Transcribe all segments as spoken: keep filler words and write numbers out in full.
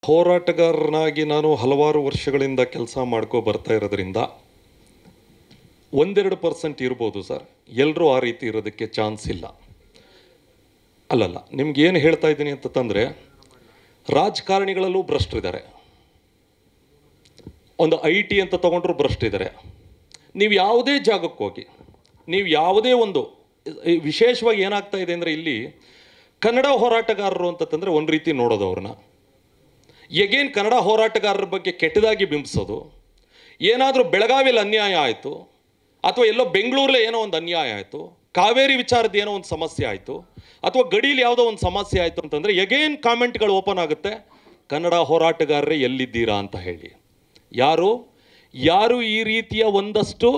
ಹೋರಾಟಗಾರನಾಗಿ ನಾನು ಹಲವಾರು ವರ್ಷಗಳಿಂದ ಕೆಲಸ ಮಾಡ್ಕೊ ಬರ್ತಾ ಇರೋದ್ರಿಂದ ಒಂದೆರಡು ಪರ್ಸೆಂಟ್ ಇರ್ಬೋದು ಸರ್. ಎಲ್ಲರೂ ಆ ರೀತಿ ಇರೋದಕ್ಕೆ ಚಾನ್ಸ್ ಇಲ್ಲ. ಅಲ್ಲಲ್ಲ, ನಿಮ್ಗೆ ಏನು ಹೇಳ್ತಾ ಇದ್ದೀನಿ ಅಂತಂದರೆ, ರಾಜಕಾರಣಿಗಳಲ್ಲೂ ಭ್ರಷ್ಟರಿದ್ದಾರೆ. ಒಂದು ಐ ಟಿ ಅಂತ ತೊಗೊಂಡ್ರು ಭ್ರಷ್ಟಿದ್ದಾರೆ. ನೀವು ಯಾವುದೇ ಜಾಗಕ್ಕೆ ಹೋಗಿ, ನೀವು ಯಾವುದೇ ಒಂದು ವಿಶೇಷವಾಗಿ ಏನಾಗ್ತಾ ಇದೆ ಅಂದರೆ, ಇಲ್ಲಿ ಕನ್ನಡ ಹೋರಾಟಗಾರರು ಅಂತಂದರೆ ಒಂದು ರೀತಿ ನೋಡೋದು ಅವ್ರನ್ನ, ಎಗೇನ್ ಕನ್ನಡ ಹೋರಾಟಗಾರರ ಬಗ್ಗೆ ಕೆಟ್ಟದಾಗಿ ಬಿಂಬಿಸೋದು. ಏನಾದರೂ ಬೆಳಗಾವಿಯಲ್ಲಿ ಅನ್ಯಾಯ ಆಯಿತು, ಅಥವಾ ಎಲ್ಲೋ ಬೆಂಗಳೂರಲ್ಲೇ ಏನೋ ಒಂದು ಅನ್ಯಾಯ ಆಯಿತು, ಕಾವೇರಿ ವಿಚಾರದ ಏನೋ ಒಂದು ಸಮಸ್ಯೆ ಆಯಿತು, ಅಥವಾ ಗಡೀಲಿ ಯಾವುದೋ ಒಂದು ಸಮಸ್ಯೆ ಆಯಿತು ಅಂತಂದರೆ ಎಗೇನ್ ಕಾಮೆಂಟ್ಗಳು ಓಪನ್ ಆಗುತ್ತೆ, ಕನ್ನಡ ಹೋರಾಟಗಾರರೇ ಎಲ್ಲಿದ್ದೀರಾ ಅಂತ ಹೇಳಿ. ಯಾರು ಯಾರು ಈ ರೀತಿಯ ಒಂದಷ್ಟು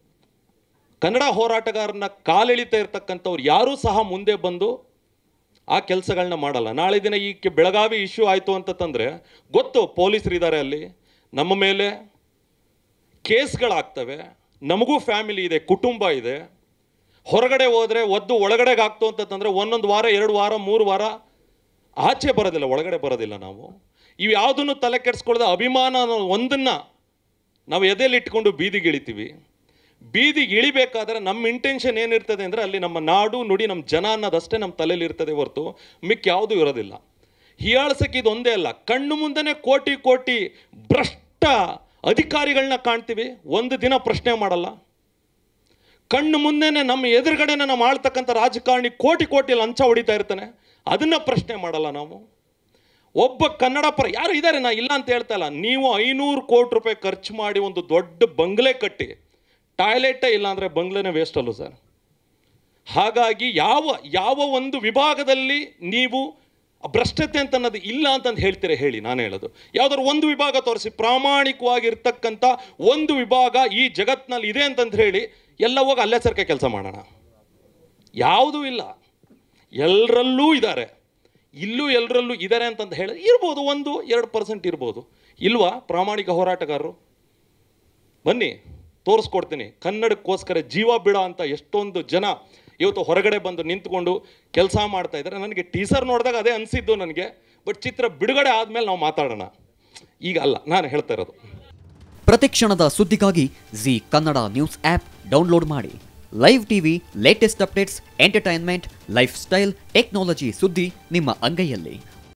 ಕನ್ನಡ ಹೋರಾಟಗಾರನ ಕಾಲೆಳಿತಾ ಇರ್ತಕ್ಕಂಥವ್ರು ಯಾರೂ ಸಹ ಮುಂದೆ ಬಂದು ಆ ಕೆಲಸಗಳನ್ನ ಮಾಡಲ್ಲ. ನಾಳೆ ದಿನ ಈ ಬೆಳಗಾವಿ ಇಶ್ಯೂ ಆಯಿತು ಅಂತಂದರೆ ಗೊತ್ತು, ಪೊಲೀಸರು ಇದ್ದಾರೆ ಅಲ್ಲಿ, ನಮ್ಮ ಮೇಲೆ ಕೇಸ್ಗಳಾಗ್ತವೆ, ನಮಗೂ ಫ್ಯಾಮಿಲಿ ಇದೆ, ಕುಟುಂಬ ಇದೆ. ಹೊರಗಡೆ ಹೋದರೆ ಒದ್ದು ಒಳಗಡೆಗೆ ಆಗ್ತು ಅಂತಂದರೆ ಒಂದೊಂದು ವಾರ, ಎರಡು ವಾರ, ಮೂರು ವಾರ ಆಚೆ ಬರೋದಿಲ್ಲ, ಒಳಗಡೆ ಬರೋದಿಲ್ಲ. ನಾವು ಇವು ಯಾವುದನ್ನು ತಲೆ ಕೆಡಿಸ್ಕೊಳ್ಳದೆ ಅಭಿಮಾನ ಒಂದನ್ನು ನಾವು ಎದೆಯಲ್ಲಿ ಇಟ್ಕೊಂಡು ಬೀದಿಗೆ ಇಳಿತೀವಿ. ಬೀದಿಗೆ ಇಳಿಬೇಕಾದ್ರೆ ನಮ್ಮ ಇಂಟೆನ್ಷನ್ ಏನಿರ್ತದೆ ಅಂದರೆ, ಅಲ್ಲಿ ನಮ್ಮ ನಾಡು ನುಡಿ, ನಮ್ಮ ಜನ ಅನ್ನೋದಷ್ಟೇ ನಮ್ಮ ತಲೆಯಲ್ಲಿ ಇರ್ತದೆ ಹೊರತು ಮಿಕ್ಕ ಯಾವುದೂ ಇರೋದಿಲ್ಲ. ಹೀಯಾಳ್ಸಕ್ಕೆ ಇದು ಒಂದೇ ಅಲ್ಲ, ಕಣ್ಣು ಮುಂದೆನೇ ಕೋಟಿ ಕೋಟಿ ಭ್ರಷ್ಟ ಅಧಿಕಾರಿಗಳನ್ನ ಕಾಣ್ತೀವಿ, ಒಂದು ದಿನ ಪ್ರಶ್ನೆ ಮಾಡಲ್ಲ. ಕಣ್ಣು ಮುಂದೆನೇ ನಮ್ಮ ಎದುರುಗಡೆನ ನಾವು ಆಳ್ತಕ್ಕಂಥ ರಾಜಕಾರಣಿ ಕೋಟಿ ಕೋಟಿ ಲಂಚ ಹೊಡಿತಾ ಇರ್ತಾನೆ, ಅದನ್ನು ಪ್ರಶ್ನೆ ಮಾಡಲ್ಲ ನಾವು. ಒಬ್ಬ ಕನ್ನಡ ಪರ ಯಾರು ಇದ್ದಾರೆ, ನಾ ಇಲ್ಲ ಅಂತ ಹೇಳ್ತಾ ಇಲ್ಲ. ನೀವು ಐನೂರು ಕೋಟಿ ರೂಪಾಯಿ ಖರ್ಚು ಮಾಡಿ ಒಂದು ದೊಡ್ಡ ಬಂಗ್ಲೆ ಕಟ್ಟಿ, ಟಾಯ್ಲೆಟೇ ಇಲ್ಲ ಅಂದರೆ ಬಂಗ್ಲೆನೇ ವೇಸ್ಟ್ ಅಲ್ಲೂ ಸರ್. ಹಾಗಾಗಿ ಯಾವ ಯಾವ ಒಂದು ವಿಭಾಗದಲ್ಲಿ ನೀವು ಭ್ರಷ್ಟತೆ ಅಂತ ಅನ್ನೋದು ಇಲ್ಲ ಅಂತಂದು ಹೇಳ್ತೀರಾ ಹೇಳಿ. ನಾನು ಹೇಳೋದು, ಯಾವುದಾದ್ರು ಒಂದು ವಿಭಾಗ ತೋರಿಸಿ, ಪ್ರಾಮಾಣಿಕವಾಗಿರ್ತಕ್ಕಂಥ ಒಂದು ವಿಭಾಗ ಈ ಜಗತ್ತಿನಲ್ಲಿ ಇದೆ ಅಂತಂದು ಹೇಳಿ, ಎಲ್ಲ ಹೋಗಿ ಅಲ್ಲೇ ಸರ್ಕೆ ಕೆಲಸ ಮಾಡೋಣ. ಯಾವುದೂ ಇಲ್ಲ, ಎಲ್ಲರಲ್ಲೂ ಇದ್ದಾರೆ, ಇಲ್ಲೂ ಎಲ್ಲರಲ್ಲೂ ಇದ್ದಾರೆ ಅಂತಂದು ಹೇಳಿ ಇರ್ಬೋದು, ಒಂದು ಎರಡು ಪರ್ಸೆಂಟ್ ಇರ್ಬೋದು. ಇಲ್ವಾ ಪ್ರಾಮಾಣಿಕ ಹೋರಾಟಗಾರರು? ಬನ್ನಿ ತೋರಿಸ್ಕೊಡ್ತೀನಿ. ಕನ್ನಡಕ್ಕೋಸ್ಕರ ಜೀವ ಬಿಡೋ ಅಂತ ಎಷ್ಟೊಂದು ಜನ ಇವತ್ತು ಹೊರಗಡೆ ಬಂದು ನಿಂತ್ಕೊಂಡು ಕೆಲಸ ಮಾಡ್ತಾ ಇದ್ದಾರೆ. ನನಗೆ ಟೀಸರ್ ನೋಡಿದಾಗ ಅದೇ ಅನಿಸಿದ್ದು ನನಗೆ. ಬಟ್ ಚಿತ್ರ ಬಿಡುಗಡೆ ಆದಮೇಲೆ ನಾವು ಮಾತಾಡೋಣ, ಈಗ ಅಲ್ಲ ನಾನು ಹೇಳ್ತಾ ಇರೋದು. ಪ್ರತಿಕ್ಷಣದ ಸುದ್ದಿಗಾಗಿ Zee Kannada news app download ಮಾಡಿ. Live TV, latest updates, entertainment, lifestyle, technology ಸುದ್ದಿ ನಿಮ್ಮ ಅಂಗೈಯಲ್ಲಿ.